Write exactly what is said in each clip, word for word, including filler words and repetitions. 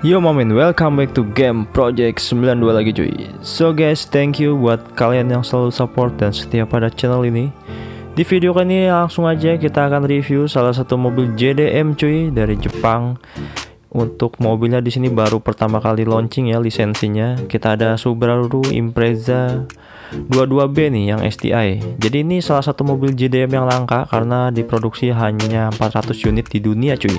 Yo momen, welcome back to Game Project sembilan puluh dua lagi cuy. So guys, thank you buat kalian yang selalu support dan setia pada channel ini. Di video kali ini langsung aja kita akan review salah satu mobil J D M cuy dari Jepang. Untuk mobilnya di sini baru pertama kali launching ya lisensinya. Kita ada Subaru Impreza dua puluh dua B nih yang S T I. Jadi ini salah satu mobil J D M yang langka karena diproduksi hanya empat ratus unit di dunia cuy.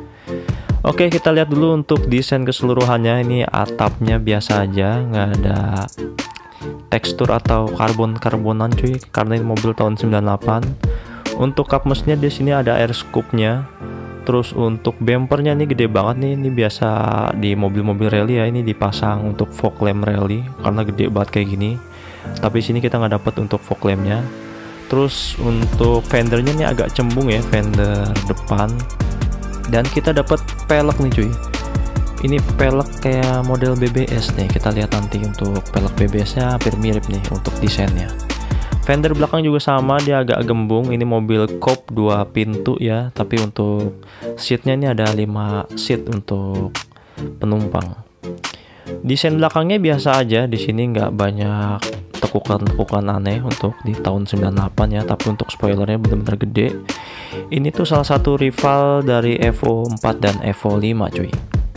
Oke, kita lihat dulu untuk desain keseluruhannya. Ini atapnya biasa aja, nggak ada tekstur atau karbon-karbonan cuy, karena ini mobil tahun sembilan puluh delapan. Untuk kap mesinnya di sini ada air scoop-nya. Terus untuk bumpernya ini gede banget nih, ini biasa di mobil-mobil rally ya, ini dipasang untuk fog lamp rally karena gede banget kayak gini. Tapi sini kita nggak dapet untuk fog lampnya. Terus untuk fendernya ini agak cembung ya, fender depan. Dan kita dapat pelek nih cuy. Ini pelek kayak model B B S nih. Kita lihat nanti untuk pelek B B S nya hampir mirip nih untuk desainnya. Fender belakang juga sama, dia agak gembung. Ini mobil coupe dua pintu ya, tapi untuk seatnya ini ada lima seat untuk penumpang. Desain belakangnya biasa aja, di sini nggak banyak tekukan-tekukan aneh untuk di tahun sembilan puluh delapan ya, tapi untuk spoilernya benar-benar gede. Ini tuh salah satu rival dari Evo empat dan Evo lima cuy.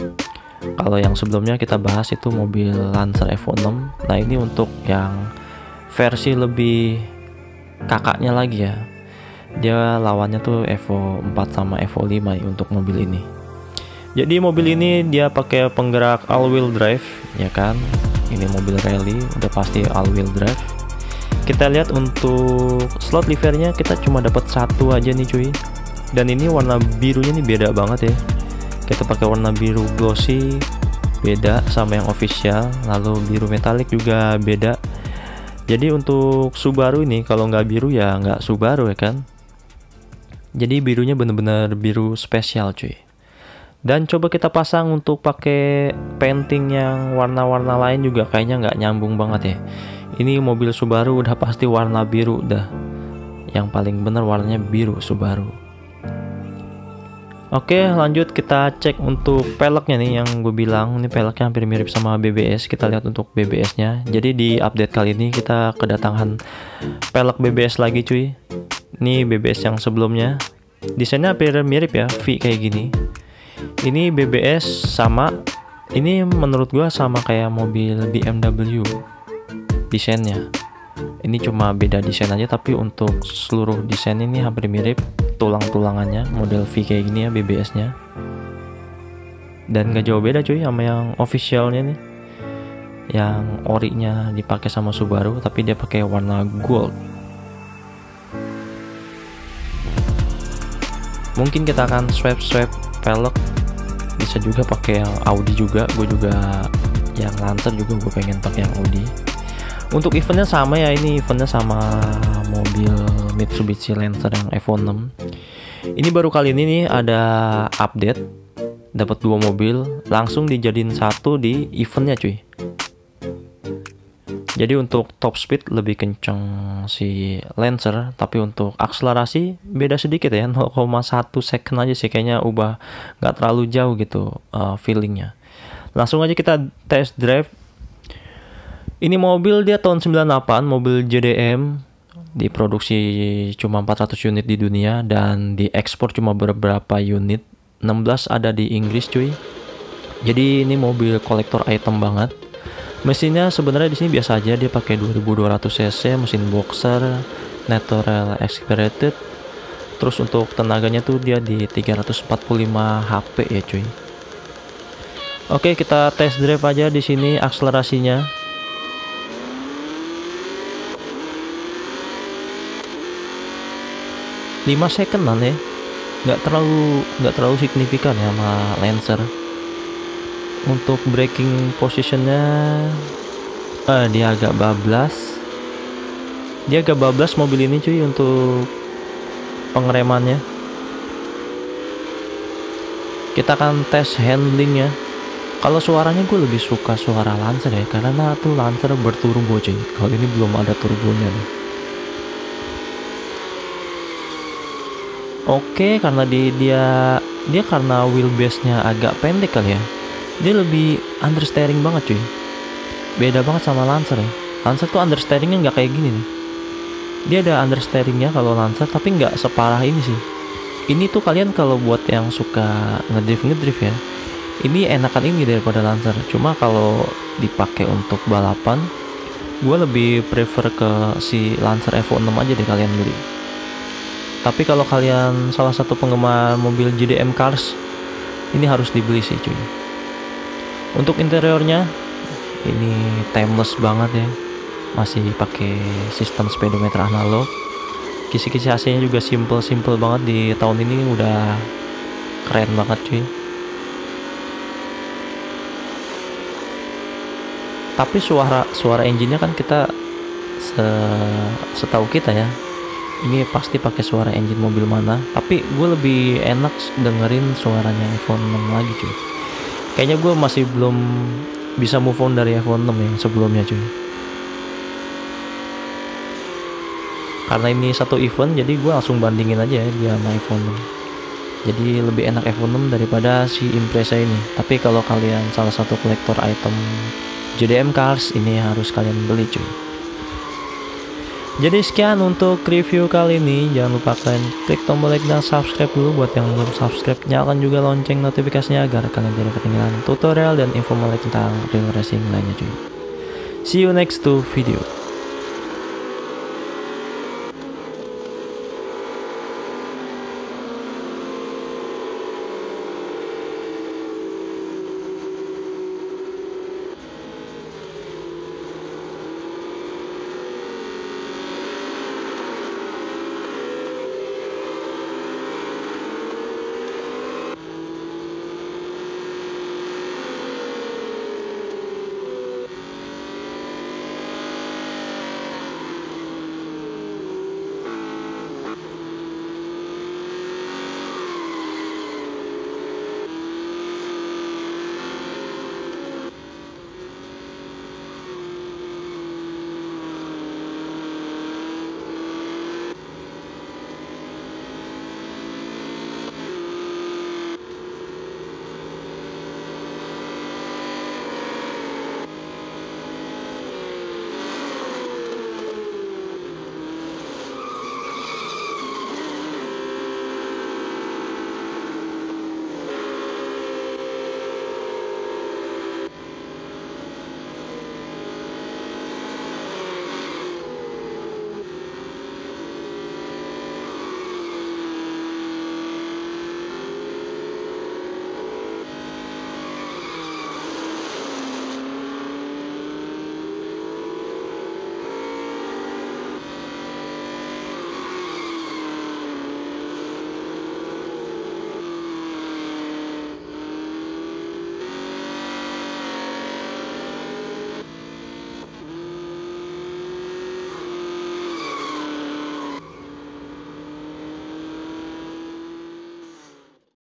Kalau yang sebelumnya kita bahas itu mobil Lancer Evo enam. Nah ini untuk yang versi lebih kakaknya lagi ya. Dia lawannya tuh Evo empat sama Evo lima ya, untuk mobil ini. Jadi mobil ini dia pakai penggerak all wheel drive ya kan. Ini mobil rally udah pasti all wheel drive. Kita lihat untuk slot livernya kita cuma dapat satu aja nih cuy. Dan ini warna birunya nih beda banget ya. Kita pakai warna biru glossy, beda sama yang official. Lalu biru metalik juga beda. Jadi untuk Subaru ini kalau nggak biru ya nggak Subaru ya kan. Jadi birunya bener-bener biru spesial cuy. Dan coba kita pasang untuk pakai painting yang warna-warna lain juga kayaknya nggak nyambung banget ya. Ini mobil Subaru udah pasti warna biru dah. Yang paling bener warnanya biru Subaru. Oke, lanjut kita cek untuk peleknya nih yang gue bilang. Ini peleknya hampir mirip sama B B S. Kita lihat untuk B B S nya. Jadi di update kali ini kita kedatangan pelek B B S lagi cuy. Ini B B S yang sebelumnya. Desainnya hampir mirip ya, V kayak gini. Ini B B S sama, ini menurut gua sama kayak mobil B M W desainnya. Ini cuma beda desain aja, tapi untuk seluruh desain ini hampir mirip. Tulang-tulangannya model V kayak gini ya B B S nya. Dan gak jauh beda cuy sama yang officialnya nih. Yang orinya dipakai sama Subaru, tapi dia pakai warna gold. Mungkin kita akan swipe-swipe pelek, bisa juga pakai yang Audi juga. Gue juga yang Lancer juga gue pengen pakai yang Audi. Untuk eventnya sama ya, ini eventnya sama mobil Mitsubishi Lancer yang Evo enam. Ini baru kali ini nih ada update, dapat dua mobil langsung dijadiin satu di eventnya cuy. Jadi untuk top speed lebih kenceng si Lancer, tapi untuk akselerasi beda sedikit ya, nol koma satu second aja sih kayaknya, ubah nggak terlalu jauh gitu uh, feelingnya. Langsung aja kita test drive. Ini mobil dia tahun sembilan puluh delapan, mobil J D M, diproduksi cuma empat ratus unit di dunia dan diekspor cuma beberapa unit, enam belas ada di Inggris cuy. Jadi ini mobil kolektor item banget. Mesinnya sebenarnya di sini biasa aja, dia pakai dua ribu dua ratus cc, mesin boxer, natural aspirated. Terus untuk tenaganya tuh dia di tiga ratus empat puluh lima H P ya cuy. Oke, kita test drive aja di sini akselerasinya. lima secondan ya. Nggak terlalu nggak terlalu signifikan ya sama Lancer. Untuk braking positionnya eh, dia agak bablas. Dia agak bablas mobil ini cuy untuk pengeremannya. Kita akan tes handling ya. Kalau suaranya gue lebih suka suara Lancer ya, karena tuh Lancer berturbo cuy. Kalau ini belum ada turbonya nih. Oke, karena di, dia dia karena wheelbase-nya agak pendek kali ya. Dia lebih understeering banget cuy. Beda banget sama Lancer ya. Lancer tuh understeeringnya nggak kayak gini nih. Dia ada understeeringnya kalau Lancer, tapi nggak separah ini sih. Ini tuh kalian kalau buat yang suka ngedrift ngedrift ya, ini enakan ini daripada Lancer. Cuma kalau dipakai untuk balapan, gue lebih prefer ke si Lancer Evo enam aja deh kalian beli. Tapi kalau kalian salah satu penggemar mobil J D M Cars, ini harus dibeli sih cuy. Untuk interiornya ini timeless banget ya, masih pakai sistem speedometer analog. Kisi-kisi A C-nya juga simple-simple banget di tahun ini, udah keren banget cuy. Tapi suara suara engine-nya kan kita se, setahu kita ya, ini pasti pakai suara engine mobil mana. Tapi gue lebih enak dengerin suaranya Evo enam lagi cuy. Kayaknya gue masih belum bisa move on dari Evo enam yang sebelumnya cuy. Karena ini satu event, jadi gue langsung bandingin aja ya dia sama Evo enam. Jadi lebih enak Evo enam daripada si Impreza ini. Tapi kalau kalian salah satu kolektor item J D M Cars, ini harus kalian beli cuy. Jadi sekian untuk review kali ini. Jangan lupa kalian klik tombol like dan subscribe dulu buat yang belum subscribe. Nyalakan juga lonceng notifikasinya agar kalian tidak ketinggalan tutorial dan info menarik tentang real racing lainnya cuy. See you next to video.